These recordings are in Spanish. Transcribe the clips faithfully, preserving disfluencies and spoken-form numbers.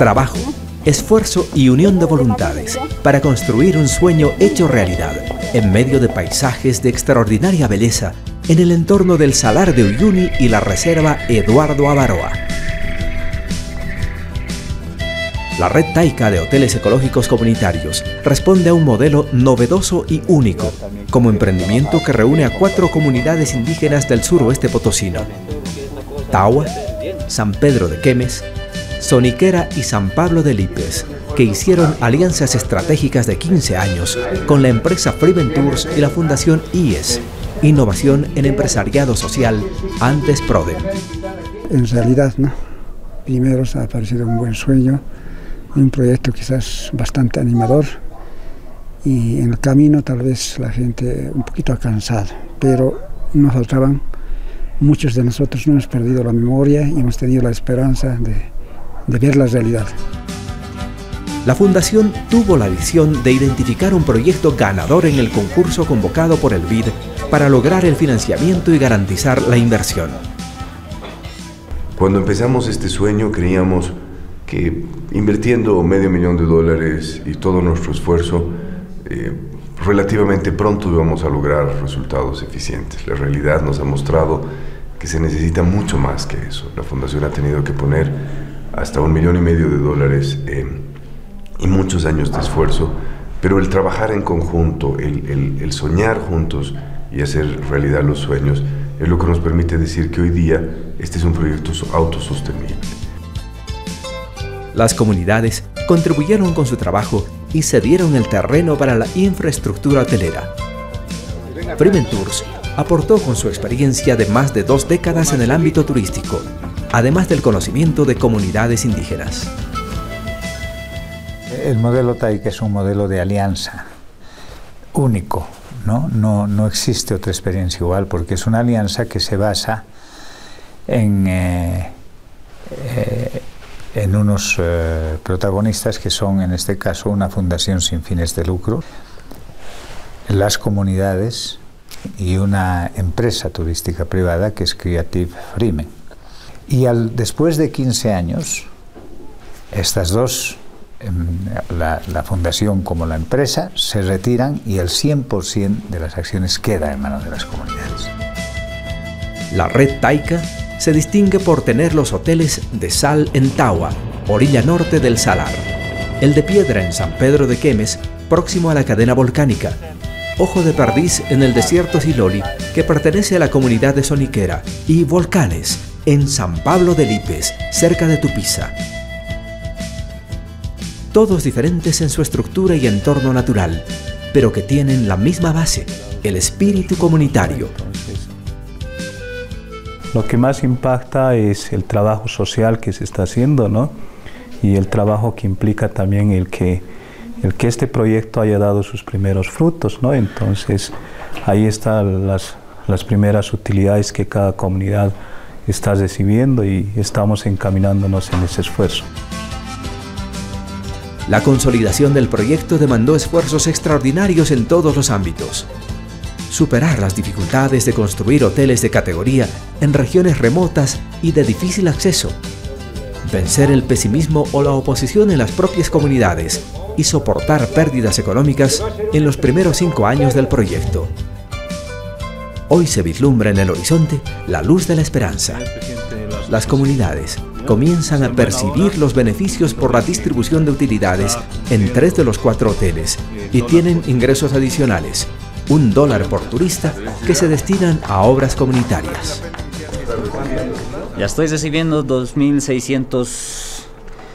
Trabajo, esfuerzo y unión de voluntades para construir un sueño hecho realidad en medio de paisajes de extraordinaria belleza en el entorno del Salar de Uyuni y la Reserva Eduardo Abaroa. La Red Taica de Hoteles Ecológicos Comunitarios responde a un modelo novedoso y único, como emprendimiento que reúne a cuatro comunidades indígenas del suroeste potosino: Tawa, San Pedro de Quemes, Soniquera y San Pablo de Lipes, que hicieron alianzas estratégicas de quince años con la empresa Freeventures y la Fundación I E S, Innovación en Empresariado Social, antes PRODEM. En realidad, ¿no? Primero se ha parecido un buen sueño, un proyecto quizás bastante animador, y en el camino tal vez la gente un poquito cansada, pero nos faltaban, muchos de nosotros no hemos perdido la memoria y hemos tenido la esperanza de, de ver la realidad. La Fundación tuvo la visión de identificar un proyecto ganador en el concurso convocado por el B I D para lograr el financiamiento y garantizar la inversión. Cuando empezamos este sueño creíamos que invirtiendo medio millón de dólares y todo nuestro esfuerzo, eh, relativamente pronto íbamos a lograr resultados eficientes. La realidad nos ha mostrado que se necesita mucho más que eso. La Fundación ha tenido que poner hasta un millón y medio de dólares eh, y muchos años de esfuerzo, pero el trabajar en conjunto, el, el, el soñar juntos y hacer realidad los sueños es lo que nos permite decir que hoy día este es un proyecto autosostenible. Las comunidades contribuyeron con su trabajo y cedieron el terreno para la infraestructura hotelera. Freeventures aportó con su experiencia de más de dos décadas en el ámbito turístico, además del conocimiento de comunidades indígenas. El modelo Taica es un modelo de alianza único, ¿no? No, no existe otra experiencia igual, porque es una alianza que se basa en, eh, eh, en unos eh, protagonistas que son, en este caso, una fundación sin fines de lucro, las comunidades y una empresa turística privada que es Creative Freemen. Y al, después de quince años, estas dos, la, la fundación como la empresa, se retiran y el cien por cien de las acciones queda en manos de las comunidades. La Red Taica se distingue por tener los hoteles de sal en Tawa, orilla norte del Salar, el de piedra en San Pedro de Quemes, próximo a la cadena volcánica, Ojo de Perdiz en el desierto Siloli, que pertenece a la comunidad de Soniquera, y Volcanes en San Pablo de Lipes, cerca de Tupiza. Todos diferentes en su estructura y entorno natural, pero que tienen la misma base, el espíritu comunitario. Lo que más impacta es el trabajo social que se está haciendo, ¿no? Y el trabajo que implica también el que, el que este proyecto haya dado sus primeros frutos, ¿no? Entonces, ahí están las, las primeras utilidades que cada comunidad está recibiendo y estamos encaminándonos en ese esfuerzo. La consolidación del proyecto demandó esfuerzos extraordinarios en todos los ámbitos. Superar las dificultades de construir hoteles de categoría en regiones remotas y de difícil acceso. Vencer el pesimismo o la oposición en las propias comunidades y soportar pérdidas económicas en los primeros cinco años del proyecto. Hoy se vislumbra en el horizonte la luz de la esperanza. Las comunidades comienzan a percibir los beneficios por la distribución de utilidades en tres de los cuatro hoteles y tienen ingresos adicionales, un dólar por turista, que se destinan a obras comunitarias. Ya estoy recibiendo dos mil seiscientos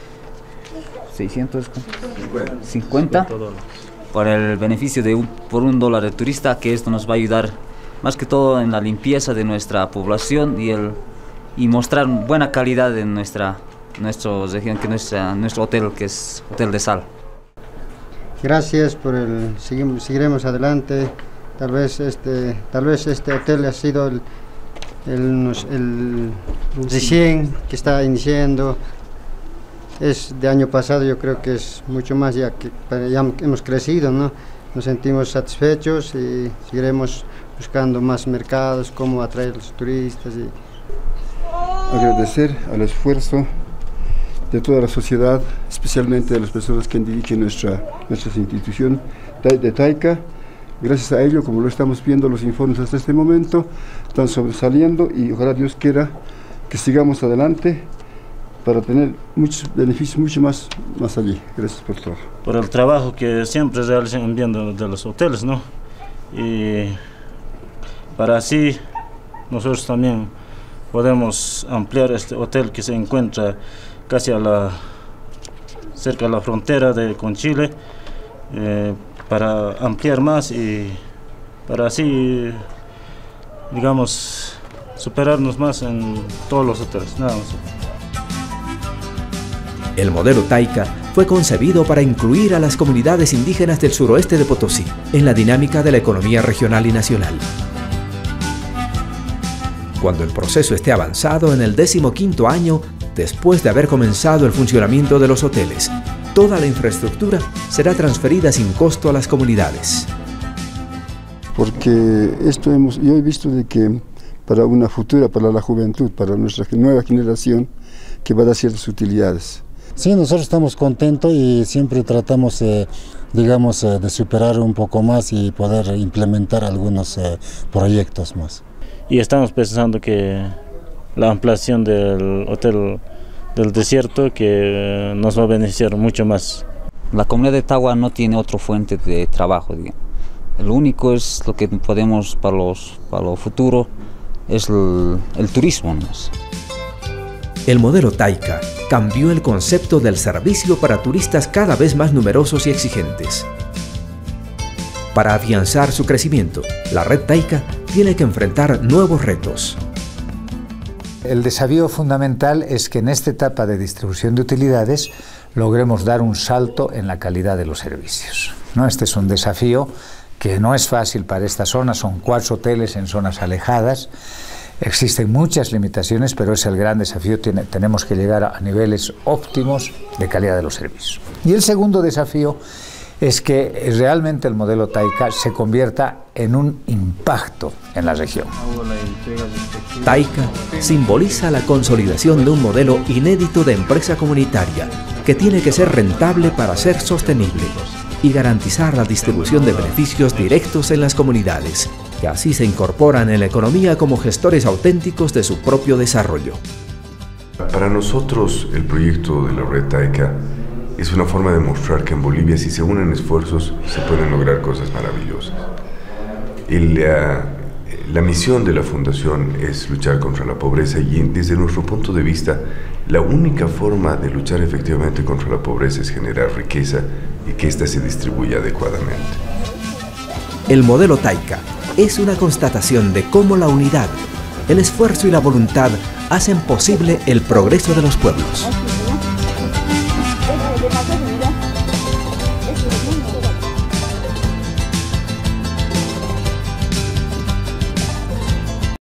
cincuenta por el beneficio de un, por un dólar de turista, que esto nos va a ayudar más que todo en la limpieza de nuestra población y el y mostrar buena calidad en nuestra, nuestra región, que nuestra, nuestro hotel, que es Hotel de Sal. Gracias por el, seguimos, seguiremos adelante. Tal vez este, tal vez este hotel ha sido el, el, el recién que está iniciando. Es de año pasado, yo creo que es mucho más, ya que ya hemos crecido, ¿no? Nos sentimos satisfechos y seguiremos buscando más mercados, cómo atraer a los turistas. Y, agradecer al esfuerzo de toda la sociedad, especialmente de las personas que dirigen nuestra, nuestra institución de Taica. Gracias a ello, como lo estamos viendo, los informes hasta este momento están sobresaliendo y ojalá Dios quiera que sigamos adelante para tener muchos beneficios mucho más, más allí. Gracias por todo. Por el trabajo que siempre realizan bien de, de los hoteles, ¿no? Y para así nosotros también podemos ampliar este hotel que se encuentra casi a la, cerca de la frontera de, con Chile, eh, para ampliar más y para así, digamos, superarnos más en todos los hoteles. Nada más. El modelo Taica fue concebido para incluir a las comunidades indígenas del suroeste de Potosí en la dinámica de la economía regional y nacional. Cuando el proceso esté avanzado en el decimoquinto año, después de haber comenzado el funcionamiento de los hoteles, toda la infraestructura será transferida sin costo a las comunidades. Porque esto hemos, yo he visto de que para una futura, para la juventud, para nuestra nueva generación, que va a dar ciertas utilidades. Sí, nosotros estamos contentos y siempre tratamos, eh, digamos, eh, de superar un poco más y poder implementar algunos eh, proyectos más. Y estamos pensando que la ampliación del hotel del desierto que nos va a beneficiar mucho más. La comunidad de Tagua no tiene otra fuente de trabajo, digamos. El único es lo que podemos para los para lo futuro es el, el turismo más. El modelo Taica cambió el concepto del servicio para turistas cada vez más numerosos y exigentes. Para afianzar su crecimiento, la red Taica tiene que enfrentar nuevos retos. El desafío fundamental es que en esta etapa de distribución de utilidades logremos dar un salto en la calidad de los servicios, ¿no? Este es un desafío que no es fácil para esta zona, son cuatro hoteles en zonas alejadas. Existen muchas limitaciones, pero es el gran desafío. Tiene, tenemos que llegar a niveles óptimos de calidad de los servicios. Y el segundo desafío es que realmente el modelo Taica se convierta en un impacto en la región. Taica simboliza la consolidación de un modelo inédito de empresa comunitaria que tiene que ser rentable para ser sostenible y garantizar la distribución de beneficios directos en las comunidades, que así se incorporan en la economía como gestores auténticos de su propio desarrollo. Para nosotros, el proyecto de la red Taica es una forma de mostrar que en Bolivia, si se unen esfuerzos, se pueden lograr cosas maravillosas. Y la, la misión de la Fundación es luchar contra la pobreza y desde nuestro punto de vista, la única forma de luchar efectivamente contra la pobreza es generar riqueza y que ésta se distribuya adecuadamente. El modelo Taica es una constatación de cómo la unidad, el esfuerzo y la voluntad hacen posible el progreso de los pueblos.